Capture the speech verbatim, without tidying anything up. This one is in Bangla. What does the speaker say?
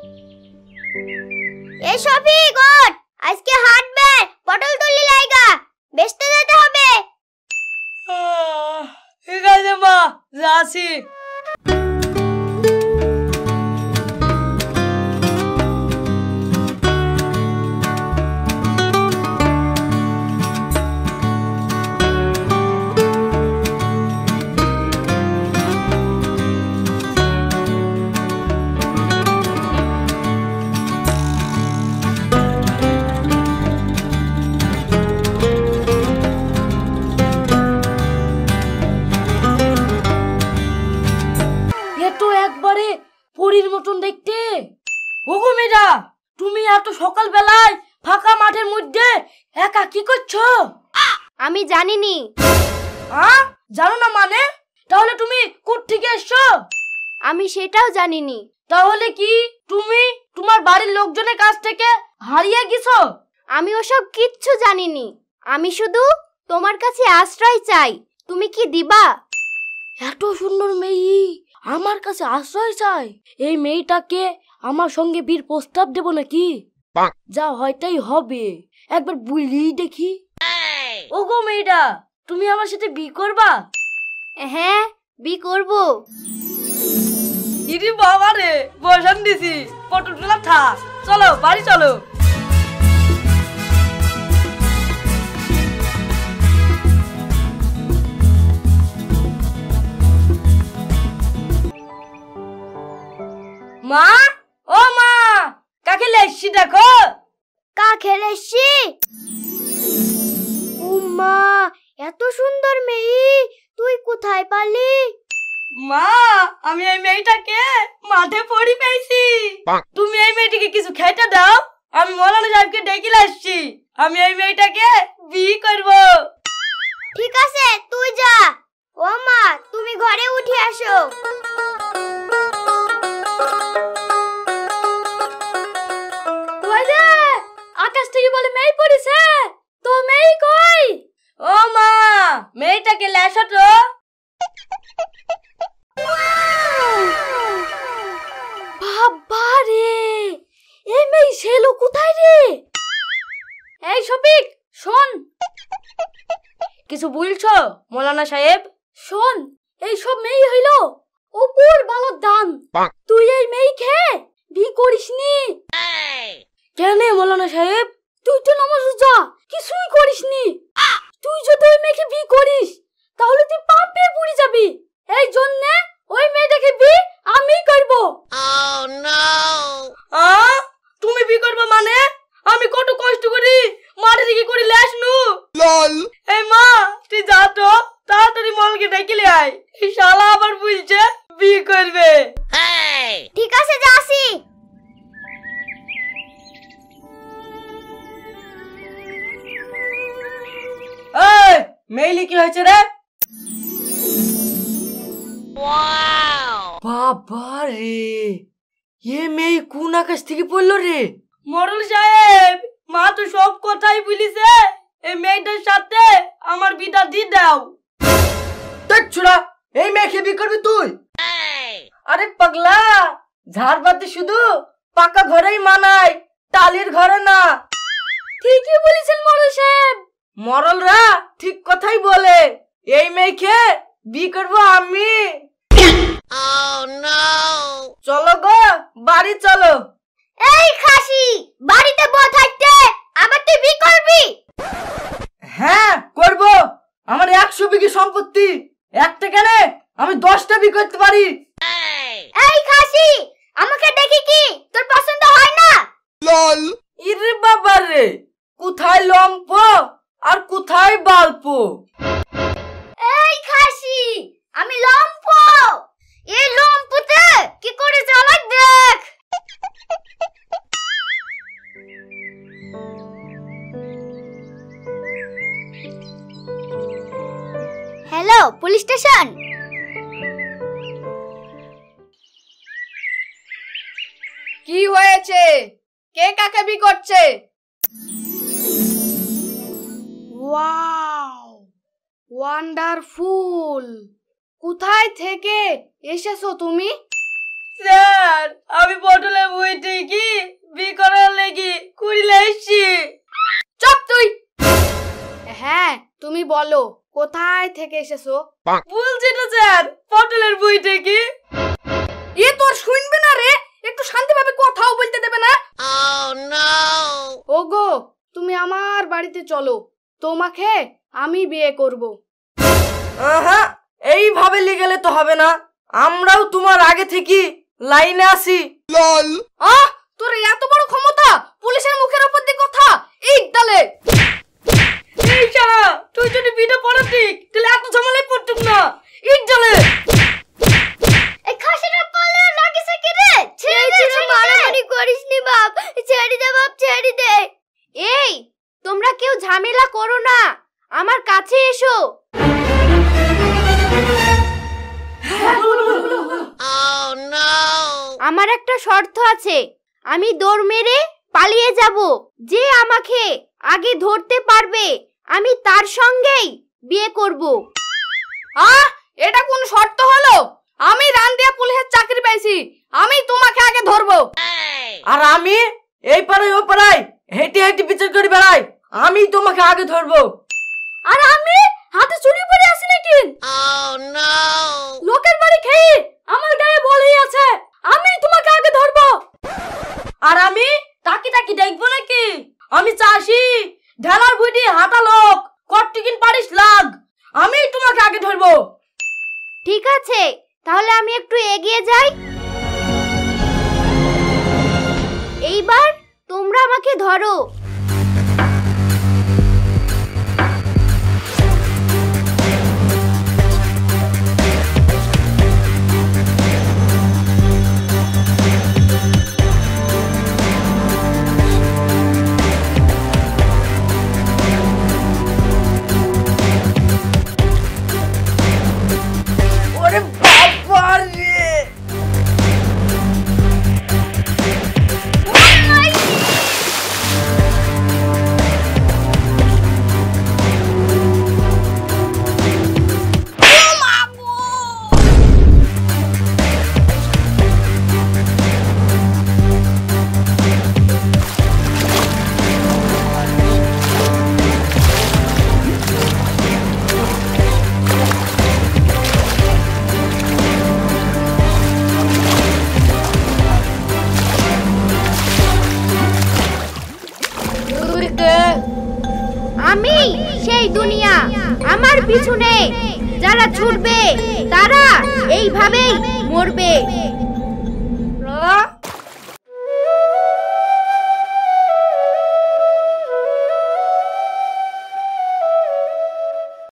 এই শফিক ওঠ, আজকে হাঁটবে, পটল তুলি লাইগা, বেচতে যেতে হবে। ঠিক আছে মা, যাচ্ছি। পরীর মতন দেখতে। ওগো মেয়েরা, তুমি এত সকাল বেলায় ফাঁকা মাঠের মধ্যে একা কি করছো? আমি জানিনি। হ্যাঁ, জানো না মানে? তাহলে তুমি কোথা থেকে এসছো? আমি সেটাও জানিনি। তাহলে কি তুমি তোমার বাড়ির লোকজনের কাছ থেকে হারিয়ে গেছো? আমি ওসব কিচ্ছু জানিনি। আমি শুধু তোমার কাছে আশ্রয় চাই, তুমি কি দিবা? এত সুন্দর মেয়ে আমার কাছে আশ্রয় চাই? এই মেয়েটাকে আমার সঙ্গে বিয়ের প্রস্তাব দেব নাকি? যা হয়তাই হবে, একবার বুঝলি দেখি। ওগো মেয়েটা, তুমি আমার সাথে বিয়ে করবা? হ্যাঁ, বিয়ে করব। ইরি বাবা রে, বসান দিছি, পটল তোলা থাক, চলো বাড়ি চলো। মা, ও মা, কাকে লেসছি দেখো। কাকে লেসছি? ও মা, এত সুন্দর মেয়ে তুই কোথায় পালি? মা, আমি এই মেয়েটাকে মাঠে পড়ি পেয়েছি। তুমি এই মেয়েটাকে কিছু খেতে দাও, আমি মৌলানা সাহেবকে ডেকে আসছি। আমি এই মেয়েটাকে বিয়ে করব। ঠিক আছে, তুই যা। ও মা, তুমি ঘরে উঠে আসো। আকাশ থেকে বলে মেয়ে পড়েছে, তো মেয়ে কই? ও মা, মেয়েটাকে লেসো তো। বাবা রে, এই মেয়ে ছেলে কোথায় রে? এই শফিক, শোন। কিছু বলছো মৌলানা সাহেব? শোন, এই সব মেয়ে হইল উপর বালক দান। তুই এই মেয়ে খেয়ে বিয়ে করিসনি কেন মৌলানা সাহেব? তুই তো নামাজ রোজা কিছুই করিসনি। তুই যদি ওই মেয়েকে বিয়ে করিস তাহলে তুই পাপে পড়ে যাবি। এই জন্য ওই মেয়েটাকে বিয়ে আমি করব। Oh no! আ তুমি বিয়ে করবে মানে? আমি কত কষ্ট করি মাঠে থেকে করে লেসনু। লল। এই মা, তুই যা তো, তাড়াতাড়ি মলকে ডেকে লে আয়। এই শালা আবার বলছে বিয়ে করবে। ঠিক আছে, যাসি। এই মেইলি কি হয়েছে রে? বাবা রে, এ মেয়ে কোন আকাশ থেকে পড়লো রে? মরল সাহেব, মা তো সব কথাই বলিছে। এই মেয়েটার সাথে আমার বিটা দিয়ে দাও। দেখছুরা, এই মেয়েকে বিয়ে করবি তুই? আরে পাগলা, ঝাড়বাতি শুধু পাকা ঘরেই মানায়, টালির ঘরে না। ঠিকই বলেছেন মরল সাহেব। মরলরা ঠিক কথাই বলে। এই মেয়েকে বিয়ে করবো আমি। Oh no! চলো গো, বাড়ি চলো। এই খাসি, বাড়িতে বউ থাকতে আবার তুই বিয়ে করবি? হ্যাঁ করব। আমার একশো বিঘি সম্পত্তি, একটা কেন আমি দশটা বিয়ে করতে পারি। এই খাসি, আমাকে দেখি কি তোর পছন্দ হয় না? লল। ইরে বাবা রে, কোথায় লম্প আর কোথায় বাল্প? এই খাসি, আমি লম্প। এই লম্পতে কি করে জ্বালাক দেখ। Hello, police station. কি হয়েছে? কে কাকে বিয়ে করছে? Wow, wonderful. কোথায় থেকে এসেছো তুমি? স্যার, স্যার, আমি পটলের বইটি কি বি করার লেগে কুড়িলে এসছি। চুপ তুই। হ্যাঁ, তুমি বলো কোথায় থেকে এসেছো? বলছি তো স্যার, পটলের বইটি কি। এ তোর শুনবে না রে, একটু শান্তিভাবে কথাও বলতে দেবে না। ওগো, তুমি আমার বাড়িতে চলো, তোমাকে আমি বিয়ে করব। আহা, এইভাবে লিগেলে তো হবে না, আমরাও তোমার আগে থেকে লাইনে আসি। আহ, তোর এত বড় ক্ষমতা, পুলিশের মুখের উপর দিয়ে কথা, ইট ডালে। এই শালা, তুই যদি বিটা পড়াতি তাহলে এত ঝামেলায় পড়তুম না। ইট ডালে। এই খাসিটা পালে লাগিছে কি রে? ছেড়ে দে, মারামারি করিস নি বাপ, ছেড়ে দে বাপ, ছেড়ে দে। এই, তোমরা কেউ ঝামেলা করো না, আমার কাছে এসো। আমার একটা শর্ত আছে, আমি দৌড় মেরে পালিয়ে যাব। যে আমাকে আগে ধরতে পারবে আমি তার সঙ্গেই বিয়ে করব। আহ, এটা কোন শর্ত হলো? আমি রান্দিয়া পুলিশের চাকরি পাইছি, আমি তোমাকে আগে ধরবো। আর আমি এই পাড়ায় ও পাড়ায় হেঁটে হেঁটে বিচার করে বেড়াই, আমি তোমাকে আগে ধরবো। আর আমি হাতে চুরি পরে আসি নাকি? লোকের বাড়ি খেয়ে আমার গায়ে বলেই আছে, আমি তোমাকে আগে ধরবো। আর আমি তাকি তাকি দেখবো নাকি? আমি চাষি, ঢেলার বুঝি হাঁটা লোক, কট্টিকিন পারিস লাগ, আমি তোমাকে আগে ধরবো। ঠিক আছে, তাহলে আমি একটু এগিয়ে যাই। এইবার তোমরা আমাকে ধরো। ওরে বাবা রে! আমি সেই দুনিয়া, আমার পিছনে যারা ছুটবে তারা এইভাবেই মরবে।